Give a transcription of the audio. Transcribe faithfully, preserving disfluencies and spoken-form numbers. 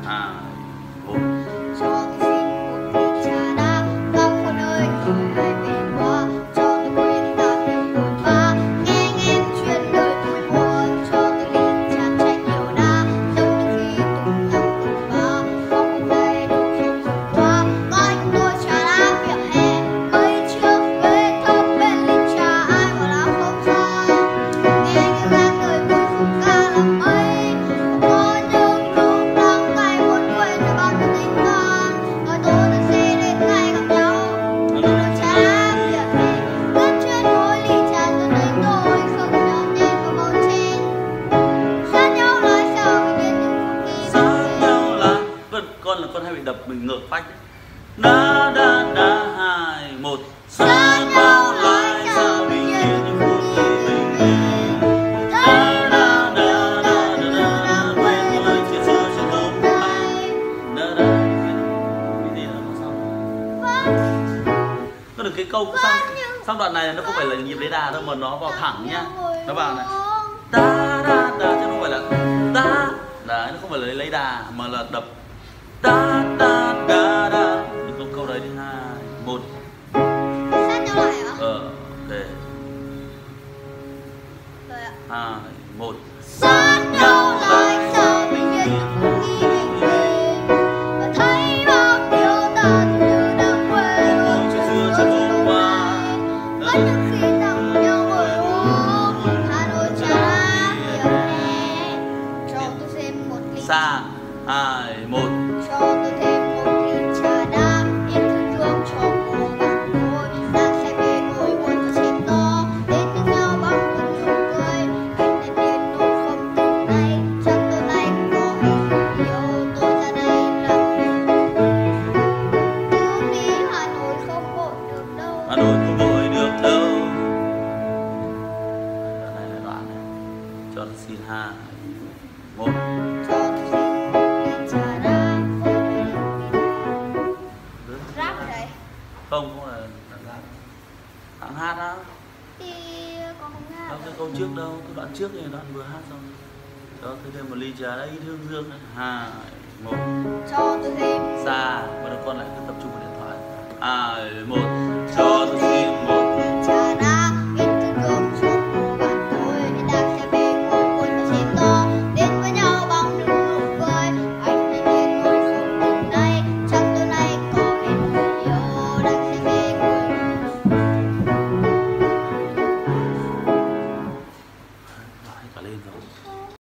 hai một. Cho tôi xin một ly trà đá, các con ơi rồi hãy về qua, cho tôi quên ta thêm buồn bã, nghe nghe chuyện đời vui buồn, cho tôi ly trà chanh nhiều đá, giống như khi cùng nhau cùng ba, mong hôm nay được không buồn quá, coi chúng tôi trà đá vỉa hè, mấy chiếc ghế thấp bên ly trà ai mà đã không xa, nghe những dáng đời vui khúc ca làm mây, có những lúc lắng cay muốn quên cho bao nhiêu tình cảm, rồi tôi đã sẽ đến ngày gặp nhau, tôi được trà đá vỉa hè, cất trên mỗi ly trà cho đến tôi không nhỏ nhẹ và màu trên, sát nhau lại sao mình biết những phút khi Sát nhau là con con là con hay bị đập mình ngược phách đấy. Đá đá đá hai một. Sát nhau lại sao bình yên những phút khi mình về. Đá đá đá đá đá đá quên những lời chia xưa trên hôm nay. Đá đá cái gì nữa mà xong. Nó được cái câu sang sang đoạn này nó không phải là nhịp lấy đà đâu mà nó vào thẳng nhá. Nó vào này. Đá đá đá chứ không phải là đá. Đấy, nó không phải là lấy đà mà là đập. Đá đá đá đá. Được câu đấy đi hai một. sát nhau lại hả? Ờ, ok. Rồi ạ. Hai một. Sát nhau lại sao bình yên những phút khi mình về, và thấy bao điều ta như đang quên luôn Chuyện xưa trên hôm qua. có những khi ta cùng nhau ngồi uống Hà Nội trà đá vỉa hè, cho tôi thêm một ly Sa hai một. cho tôi thêm một ly trà đá, yên thương thương cho cô bạn tôi, ta sẽ về ngồi uống cho trên to, đến với nhau bằng từng nụ cười, hình thành nên nỗi không từ nay, chắc tối nay có hình yêu tôi ra đây làm mình. Cứ đi Hà Nội không vội được đâu. Hà Nội không vội được đâu. Đoạn này là đoạn này. Cho tôi xin hai một. Cho tôi xin một ly trà đá. Rap ở đây Không, không là đoạn hát. Đoạn hát á. thì con không nghe Đâu cái câu trước đâu, cái đoạn trước này đoạn vừa hát xong. Cho tôi thêm một ly trà đây thương dương này. Hai một. cho tôi thêm Sa, bắt đầu con lại cứ tập trung vào điện thoại. Hai một. Cho tôi xin